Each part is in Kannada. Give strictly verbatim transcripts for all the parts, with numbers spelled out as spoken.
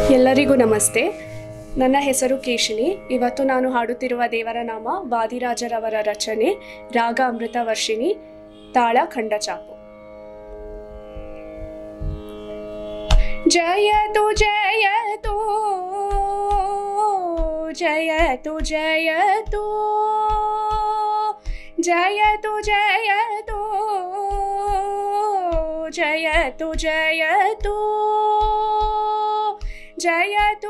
ಎಲ್ಲರಿಗೂ ನಮಸ್ತೆ. ನನ್ನ ಹೆಸರು ಕೇಶಿನಿ. ಇವತ್ತು ನಾನು ಹಾಡುತ್ತಿರುವ ದೇವರ ನಾಮ ವಾದಿರಾಜರವರ ರಚನೆ ರಾಗ ಅಮೃತ ವರ್ಷಿಣಿ, ತಾಳ ಖಂಡಚಾಪು. ಜಯತು ಜಯತು ಜಯತು ಜಯತು ಜಯತು ಜಯತು ಜಯತು ಜಯತು ಜಯತು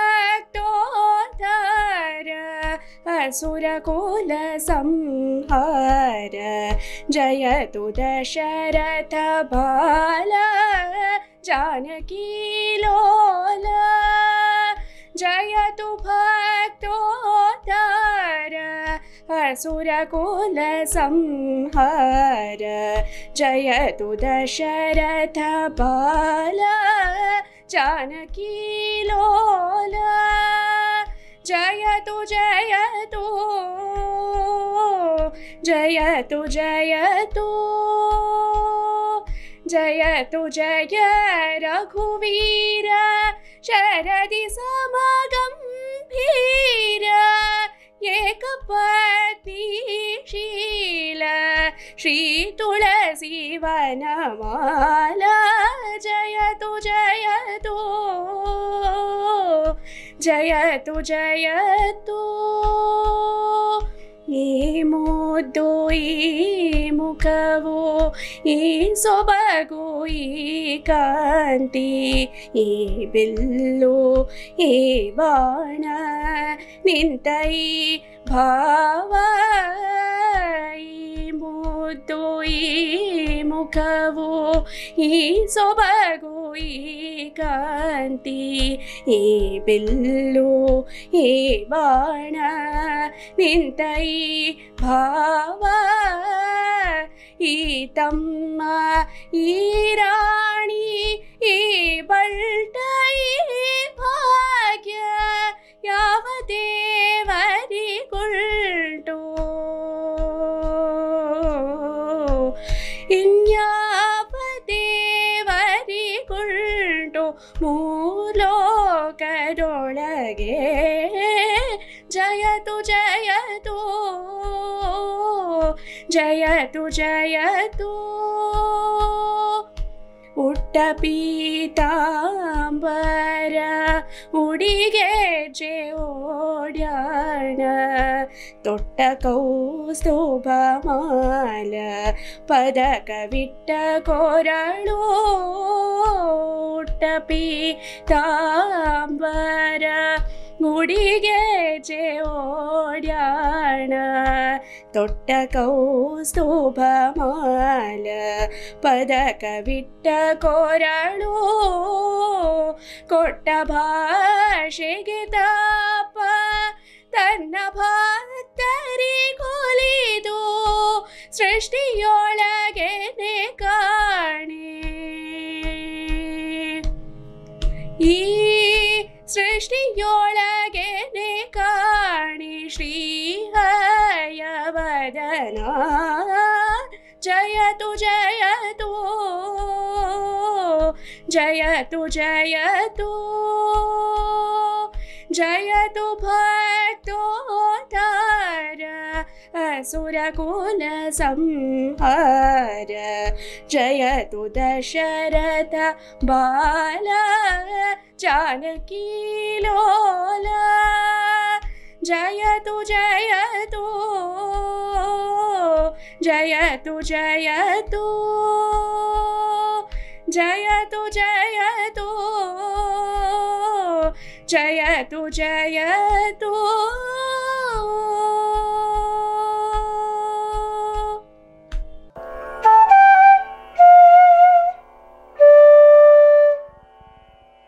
ಭಕ್ತೋದ್ಧಾರ ಅಸುರಕುಲ ಸಂಹಾರ. ಜಯತು ದಶರಥ ಬಾಲ ಜಾನಕಿ ಲೋಲ. ಜಯತು ಭಕ್ತೋದ್ಧಾರ ಅಸುರಕುಲ ಸಂಹಾರ. ಜಯತು ದಶರಥ ಬಾಲ ಜಾನಕಿ ಲೋಲ. ಜಯತು ಜಯತು ಜಯತು ಜಯತು ಜಯತು ಜಯ ರಘುವೀರ ಶರದಿ ಸಮಗಂಭೀರ. ಏಕಪತ್ನಿಶೀಲ ಶ್ರೀ ತುಳಸಿ ವನಮಾಲ. ಜಯತು ಜಯತು ಜಯತು ಜಯತು. ಈ ಮುದ್ದು ಈ ಮುಖವು ಈ ಸೊಬಗು ಈ ಕಾಂತಿ ಈ ಬಿಲ್ಲು ಈ ಬಾಣ ನಿಂತ ಈ ಭಾವ. ಈ ಮುದ್ದು ಈ ಮುಖವು ಈ ಸೊಬಗು ಈ ಕಾಂತಿ ಈ ಬಿಲ್ಲು ಈ ಬಾಣ ನಿಂತ ಈ ಭಾವ. ಈ ತಮ್ಮ ಈ ರಾಣಿ ಈ ಬಲ್ಟ ಈ ಭಾಗ್ಯ ಯಾವ ದೇವರಿಗುಂಟು. ಇನ್ಯಾವ ದೇವರಿಗುಂಟು ಮೂಲೋಕದೊಳಗೆ. ಜಯತು ಜಯತು ಜಯತು ಜಯತು. ಉಟ್ಟ ಪೀತಾಂಬರ ಉಡಿಗೆ ಜೆ ಓಡ್ಯಾಣ. ತೊಟ್ಟ ಕೌಸ್ತುಭ ಮಾಲ ಪದಕವಿಟ್ಟ ಕೊರಳು. ಉಟ್ಟ ಪೀತಾಂಬರ ಉಡಿಗೆ ಜೆ ಓಡ್ಯಾಣ. ತೊಟ್ಟ ಕೌಸ್ತುಭ ಮಾಲ ಪದಕವಿಟ್ಟ ಕೊರಳು. ಕೊಟ್ಟ ಭಾಷೆಗೆ ತಾಪ ತನ್ನ ಭಕ್ತರಿಗೊಲಿದು ಸೃಷ್ಟಿಯೊಳಗೆನೆ ಕಾಣೆ. ಈ ಸೃಷ್ಟಿಯೊಳಗೆನೆ ಕಾಣಿ ಶ್ರೀಹಯವದನ. ಜಯತು ಜಯತು ಜಯತು ಜಯತು ಜಯತು ಭಕ್ತೋದ್ಧಾರ ಅಸುರಕುಲ ಸಂಹಾರ. ಜಯತು ದಶರಥ ಬಾಲ ಜಾನಕಿ ಲೋಲ. ಜಯತು ಜಯತು ಜಯತು ಜಯತು ಜಯತು ಜಯತು ಜಯತು ಜಯತು.